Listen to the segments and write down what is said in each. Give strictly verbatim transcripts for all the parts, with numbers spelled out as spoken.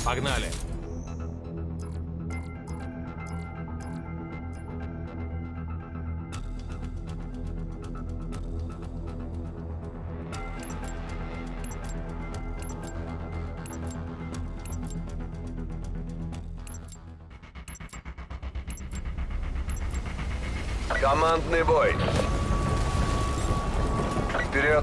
Погнали. Командный бой. Вперед.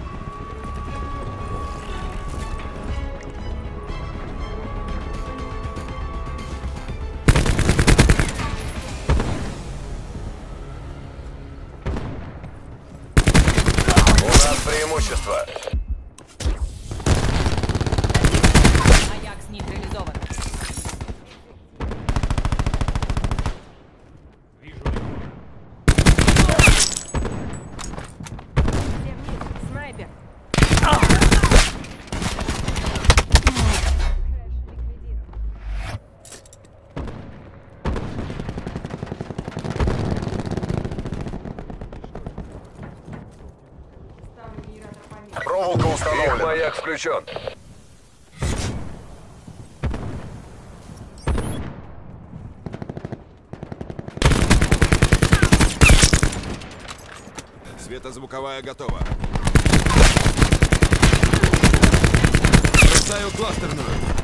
У нас преимущество. Аякс нейтрализован. Снайпер. Проволока установлена. Их маяк включен. Светозвуковая готова. Бросаю кластерную.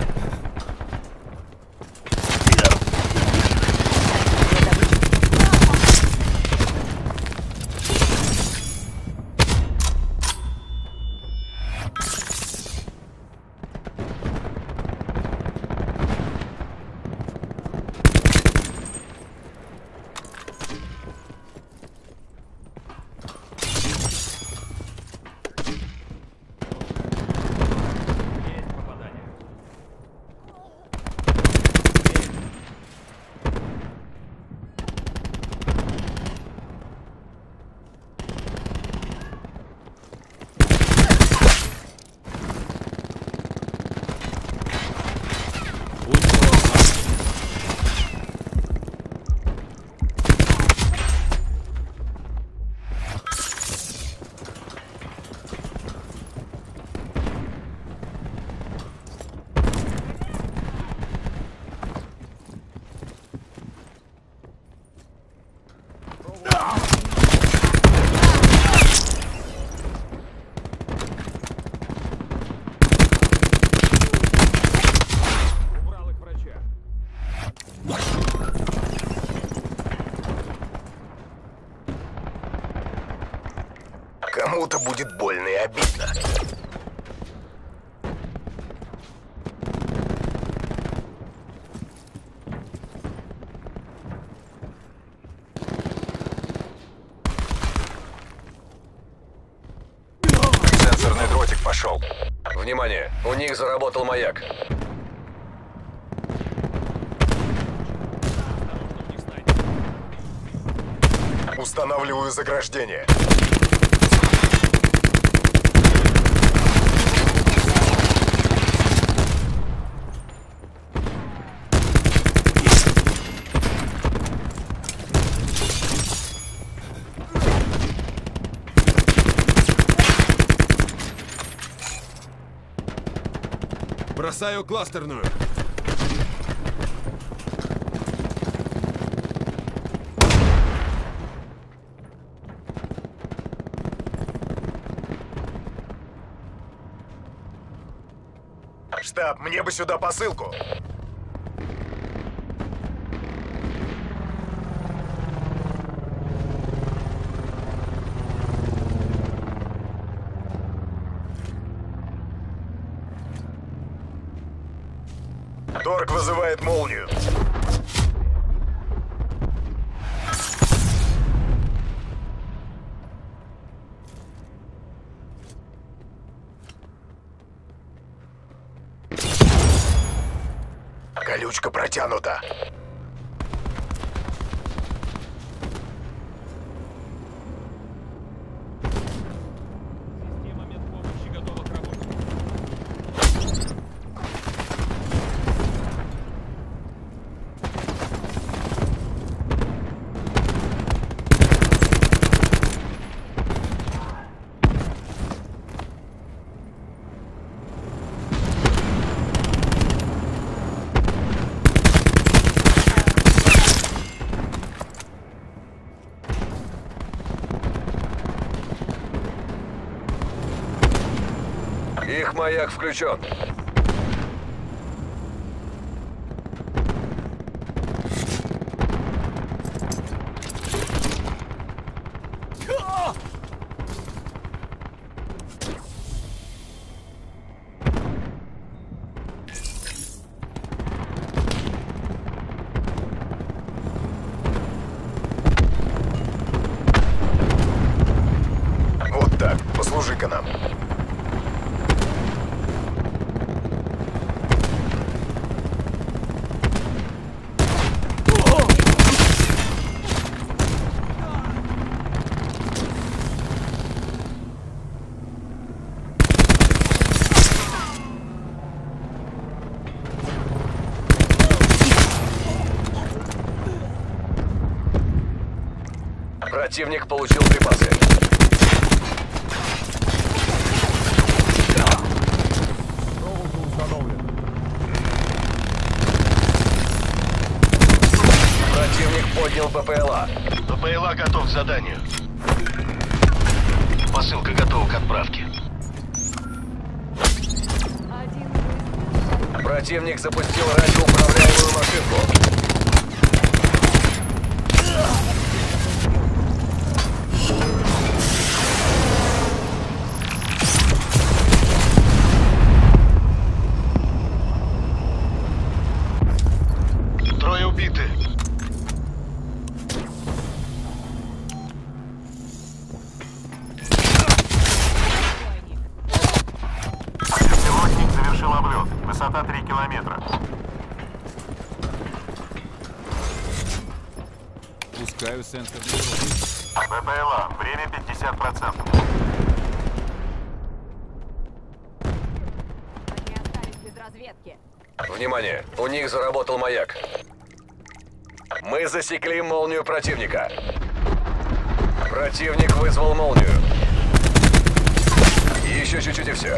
Кому-то будет больно и обидно. Сенсорный дротик пошел. Внимание, у них заработал маяк. Устанавливаю заграждение. Бросаю кластерную. Штаб, мне бы сюда посылку. Торг вызывает молнию. Колючка протянута. Система медпомощи готова к работе. Их маяк включен. Вот так, послужи-ка нам. Противник получил припасы. Противник поднял ППЛА. ППЛА готов к заданию. Посылка готова к отправке. Один выстрел. Противник запустил радиоуправляемую машинку. Трое убиты. Покойник. Беспилотник завершил облет. Высота три километра. Пускаю сенсорный блок. БПЛА. Время пятьдесят процентов. Они остались без разведки. Внимание! У них заработал маяк. Мы засекли молнию противника. Противник вызвал молнию. Еще чуть-чуть и все.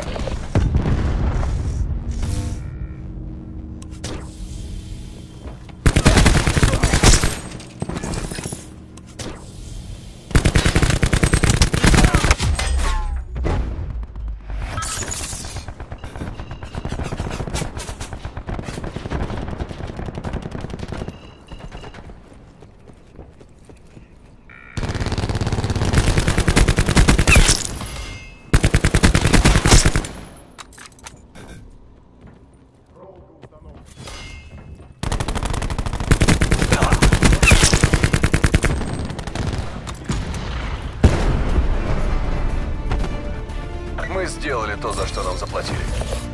Мы сделали то, за что нам заплатили.